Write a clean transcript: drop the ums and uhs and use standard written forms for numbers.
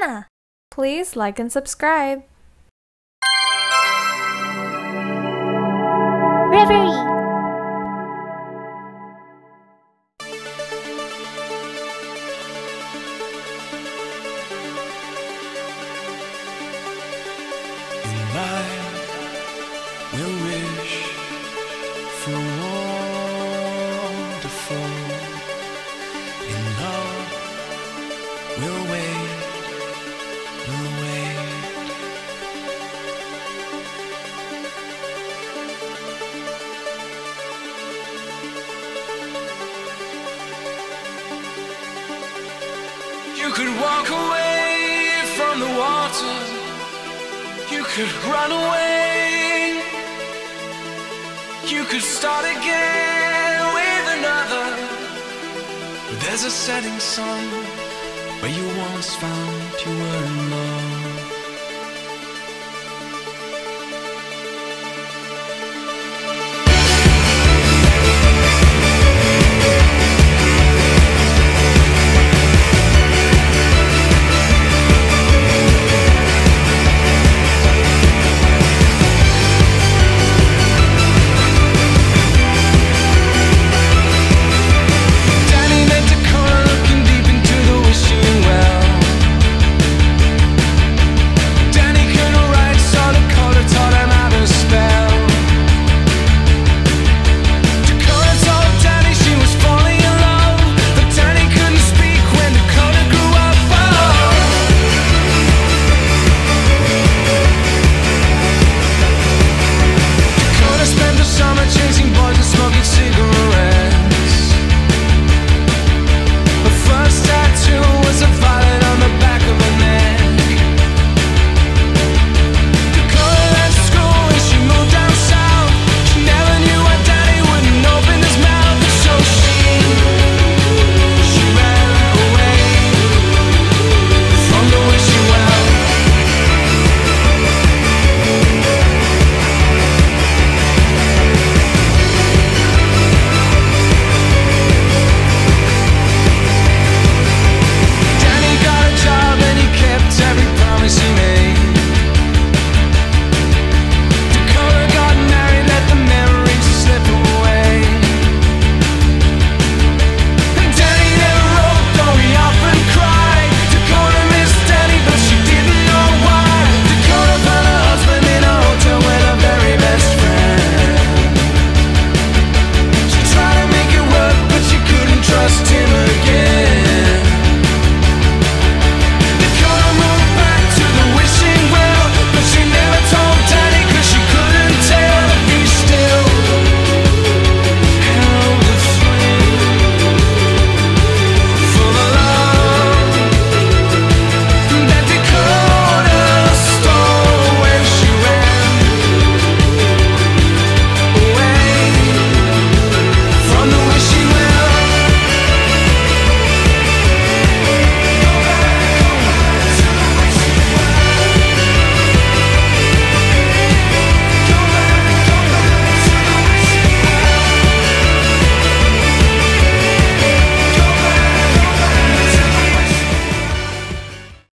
Hannah. Please like and subscribe. Reverie. I will wish for wonderful. In love, we'll wait, we'll wait. You could walk away from the water. You could run away. You could start again with another. But there's a setting sun where you once found you were in love.